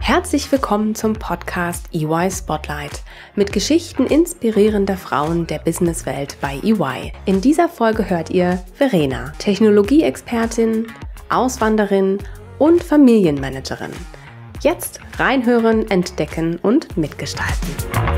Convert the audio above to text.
Herzlich willkommen zum Podcast EY Spotlight mit Geschichten inspirierender Frauen der Businesswelt bei EY. In dieser Folge hört ihr Verena, Technologieexpertin, Auswanderin und Familienmanagerin. Jetzt reinhören, entdecken und mitgestalten.